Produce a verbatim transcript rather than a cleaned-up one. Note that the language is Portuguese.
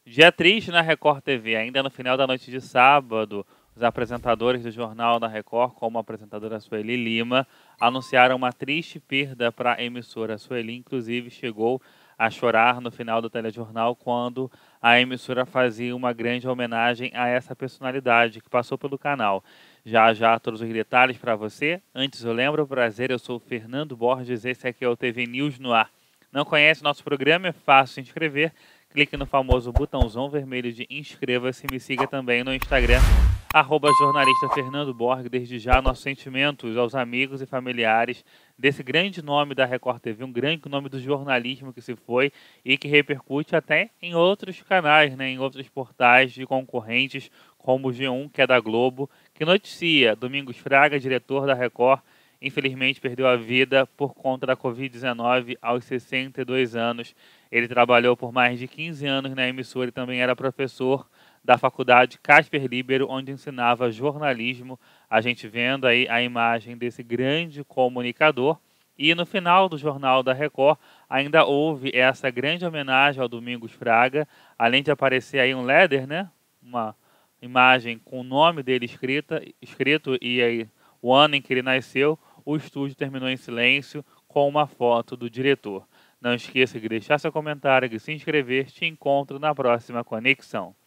Dia triste na Record T V. Ainda no final da noite de sábado, os apresentadores do Jornal da Record, como a apresentadora Sueli Lima, anunciaram uma triste perda para a emissora. A Sueli, inclusive, chegou a chorar no final do telejornal quando a emissora fazia uma grande homenagem a essa personalidade que passou pelo canal. Já já todos os detalhes para você. Antes eu lembro, prazer, eu sou o Fernando Borges, esse aqui é o T V News no Ar. Não conhece nosso programa? É fácil se inscrever. Clique no famoso botãozão vermelho de inscreva-se e me siga também no Instagram, arroba jornalista Fernando Borg. Desde já, nossos sentimentos aos amigos e familiares desse grande nome da Record T V, um grande nome do jornalismo que se foi e que repercute até em outros canais, né, em outros portais de concorrentes, como o G um, que é da Globo, que noticia Domingos Fraga, diretor da Record, infelizmente perdeu a vida por conta da covid dezenove aos sessenta e dois anos. Ele trabalhou por mais de quinze anos na emissora e também era professor da faculdade Casper Libero, onde ensinava jornalismo. A gente vendo aí a imagem desse grande comunicador. E no final do Jornal da Record ainda houve essa grande homenagem ao Domingos Fraga, além de aparecer aí um leather, né? Uma imagem com o nome dele escrita, escrito e aí o ano em que ele nasceu. O estúdio terminou em silêncio com uma foto do diretor. Não esqueça de deixar seu comentário, de se inscrever. Te encontro na próxima conexão.